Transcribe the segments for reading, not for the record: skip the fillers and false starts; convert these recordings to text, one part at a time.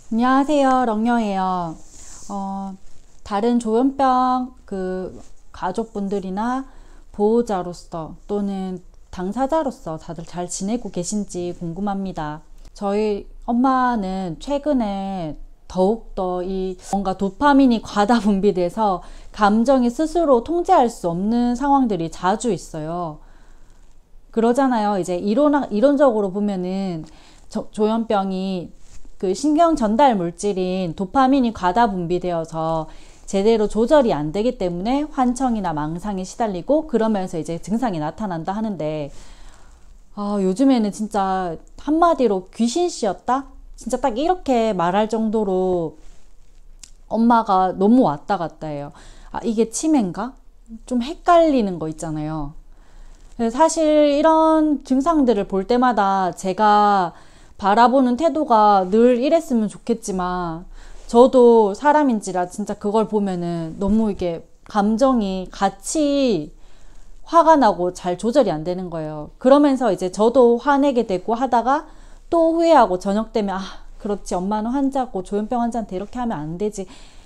안녕하세요, 렁녀예요. 다른 조현병 가족분들이나 보호자로서 또는 당사자로서 다들 잘 지내고 계신지 궁금합니다. 저희 엄마는 최근에 더욱더 이 뭔가 도파민이 과다 분비돼서 감정이 스스로 통제할 수 없는 상황들이 자주 있어요. 그러잖아요. 이제 이론적으로 보면은 조현병이 그 신경 전달 물질인 도파민이 과다 분비되어서 제대로 조절이 안 되기 때문에 환청이나 망상에 시달리고 그러면서 이제 증상이 나타난다 하는데, 요즘에는 진짜 한마디로 귀신 씨였다? 진짜 딱 이렇게 말할 정도로 엄마가 너무 왔다 갔다 해요. 이게 치매인가? 좀 헷갈리는 거 있잖아요. 사실 이런 증상들을 볼 때마다 제가 바라보는 태도가 늘 이랬으면 좋겠지만, 저도 사람인지라 진짜 그걸 보면은 너무 이게 감정이 같이 화가 나고 잘 조절이 안 되는 거예요. 그러면서 이제 저도 화내게 되고 하다가 또 후회하고 저녁 되면, 그렇지, 엄마는 환자고 조현병 환자한테 이렇게 하면 안 되지,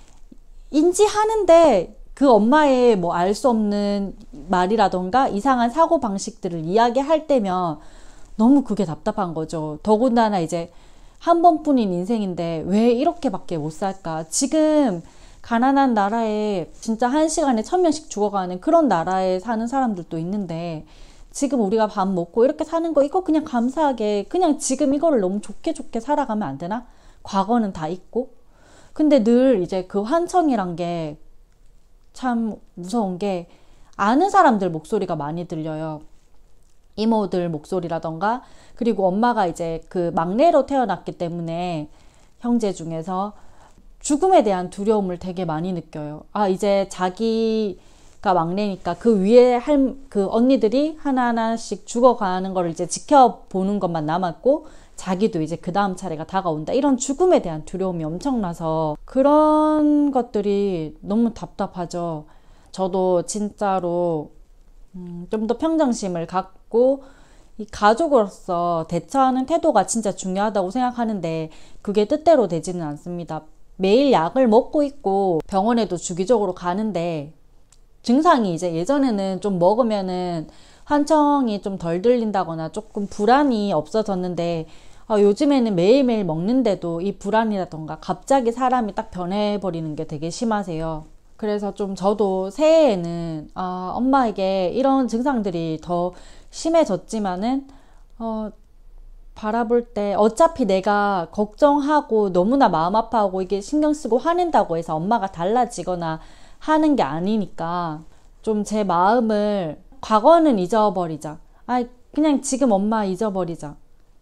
인지하는데 그 엄마의 뭐 알 수 없는 말이라던가 이상한 사고 방식들을 이야기할 때면 너무 그게 답답한 거죠. 더군다나 이제 한 번뿐인 인생인데 왜 이렇게밖에 못 살까? 지금 가난한 나라에 진짜 한 시간에 1,000명씩 죽어가는 그런 나라에 사는 사람들도 있는데, 지금 우리가 밥 먹고 이렇게 사는 거, 이거 그냥 감사하게 그냥 지금 이거를 너무 좋게 좋게 살아가면 안 되나? 과거는 다 있고. 근데 늘 이제 그 환청이란 게 참 무서운 게, 아는 사람들 목소리가 많이 들려요. 이모들 목소리라던가, 그리고 엄마가 이제 그 막내로 태어났기 때문에 형제 중에서 죽음에 대한 두려움을 되게 많이 느껴요. 이제 자기가 막내니까 그 위에 그 언니들이 하나하나씩 죽어가는 거를 이제 지켜보는 것만 남았고, 자기도 이제 그 다음 차례가 다가온다, 이런 죽음에 대한 두려움이 엄청나서 그런 것들이 너무 답답하죠. 저도 진짜로 좀 더 평정심을 갖고 이 가족으로서 대처하는 태도가 진짜 중요하다고 생각하는데, 그게 뜻대로 되지는 않습니다. 매일 약을 먹고 있고 병원에도 주기적으로 가는데, 증상이 이제 예전에는 좀 먹으면은 환청이 좀 덜 들린다거나 조금 불안이 없어졌는데, 요즘에는 매일매일 먹는데도 이 불안이라던가 갑자기 사람이 딱 변해버리는 게 되게 심하세요. 그래서 좀 저도 새해에는 엄마에게 이런 증상들이 더 심해졌지만은 바라볼 때 어차피 내가 걱정하고 너무나 마음 아파하고 이게 신경 쓰고 화낸다고 해서 엄마가 달라지거나 하는 게 아니니까, 좀 제 마음을, 과거는 잊어버리자, 그냥 지금 엄마 잊어버리자,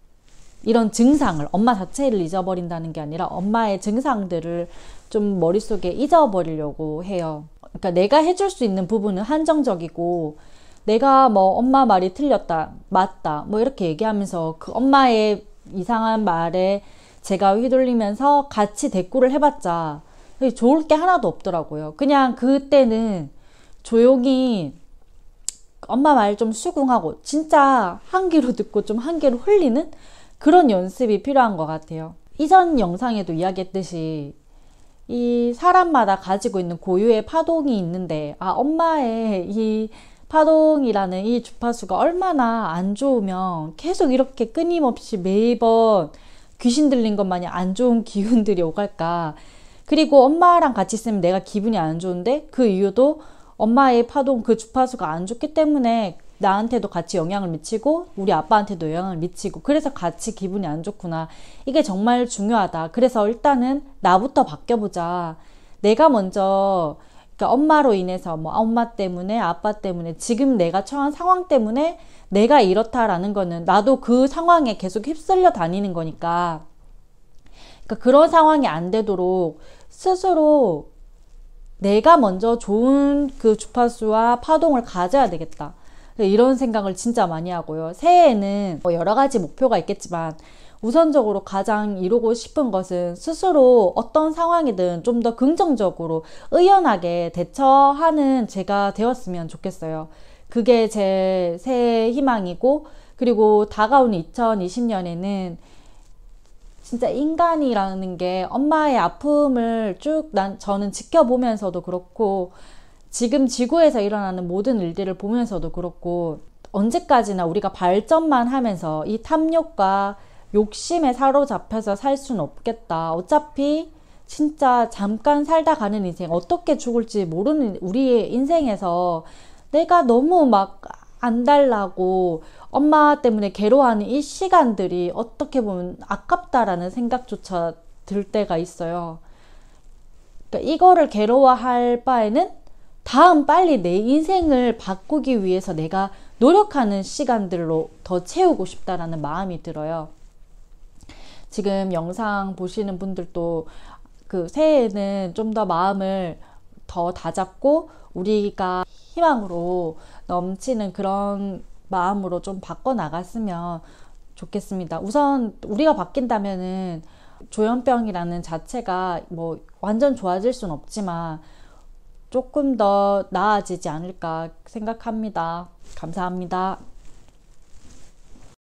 이런 증상을, 엄마 자체를 잊어버린다는 게 아니라 엄마의 증상들을 좀 머릿속에 잊어버리려고 해요. 그러니까 내가 해줄 수 있는 부분은 한정적이고, 내가 뭐 엄마 말이 틀렸다, 맞다, 뭐 이렇게 얘기하면서 그 엄마의 이상한 말에 제가 휘둘리면서 같이 대꾸를 해봤자 좋을 게 하나도 없더라고요. 그냥 그때는 조용히 엄마 말 좀 수긍하고 진짜 한 귀로 듣고 좀 한 귀로 흘리는 그런 연습이 필요한 것 같아요. 이전 영상에도 이야기했듯이 이 사람마다 가지고 있는 고유의 파동이 있는데, 엄마의 이 파동이라는 이 주파수가 얼마나 안 좋으면 계속 이렇게 끊임없이 매번 귀신 들린 것 마냥 안 좋은 기운들이 오갈까. 그리고 엄마랑 같이 있으면 내가 기분이 안 좋은데, 그 이유도 엄마의 파동, 그 주파수가 안 좋기 때문에 나한테도 같이 영향을 미치고 우리 아빠한테도 영향을 미치고, 그래서 같이 기분이 안 좋구나. 이게 정말 중요하다. 그래서 일단은 나부터 바뀌어보자. 내가 먼저, 그러니까 엄마로 인해서 뭐 엄마 때문에 아빠 때문에 지금 내가 처한 상황 때문에 내가 이렇다라는 거는 나도 그 상황에 계속 휩쓸려 다니는 거니까, 그러니까 그런 상황이 안 되도록 스스로 내가 먼저 좋은 그 주파수와 파동을 가져야 되겠다, 이런 생각을 진짜 많이 하고요. 새해에는 뭐 여러 가지 목표가 있겠지만 우선적으로 가장 이루고 싶은 것은 스스로 어떤 상황이든 좀 더 긍정적으로 의연하게 대처하는 제가 되었으면 좋겠어요. 그게 제 새해 희망이고, 그리고 다가오는 2020년에는 진짜 인간이라는 게 엄마의 아픔을 쭉 저는 지켜보면서도 그렇고, 지금 지구에서 일어나는 모든 일들을 보면서도 그렇고, 언제까지나 우리가 발전만 하면서 이 탐욕과 욕심에 사로잡혀서 살 수는 없겠다. 어차피 진짜 잠깐 살다 가는 인생, 어떻게 죽을지 모르는 우리의 인생에서 내가 너무 막 안달나고 엄마 때문에 괴로워하는 이 시간들이 어떻게 보면 아깝다라는 생각조차 들 때가 있어요. 그러니까 이거를 괴로워할 바에는 다음 빨리 내 인생을 바꾸기 위해서 내가 노력하는 시간들로 더 채우고 싶다라는 마음이 들어요. 지금 영상 보시는 분들도 그 새해에는 좀 더 마음을 더 다잡고 우리가 희망으로 넘치는 그런 마음으로 좀 바꿔나갔으면 좋겠습니다. 우선 우리가 바뀐다면은 조현병이라는 자체가 뭐 완전 좋아질 순 없지만 조금 더 나아지지 않을까 생각합니다. 감사합니다.